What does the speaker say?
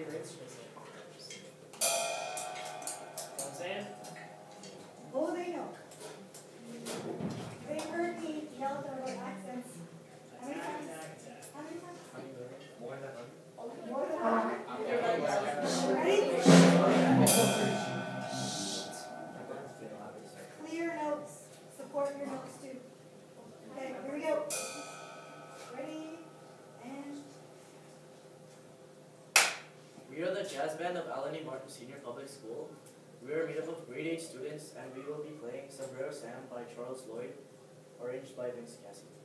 favorites. Just like, you know what I'm saying? Oh, they know. They heard me yell at them about accents. How many times? How many times? More than 100. More than 100. Ready? Clear notes. Support your notes too. Okay, here we go. Ready? And We are the jazz band of Alan E. Martin Senior Public School. We are made up of grade 8 students, and we will be playing Sombrero Sam by Charles Lloyd, arranged by Vince Cassidy.